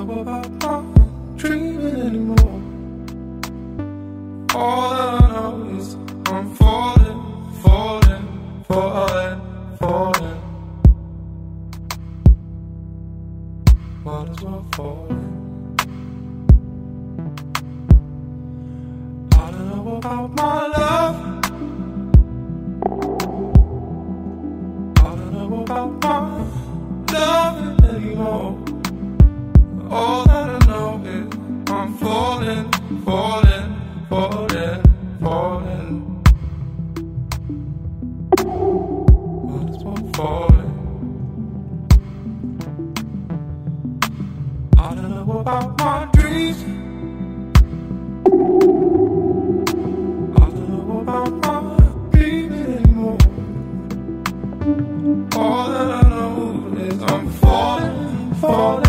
know about my dreaming anymore. All that I know is I'm falling, falling, falling, falling. Might as well falling. I don't know about my love. I don't know about my loving anymore. All that I know is I'm falling, falling, falling, falling. Might as well falling. I don't know about my dreams. I don't know about my dreaming anymore. All that I know is I'm falling, falling.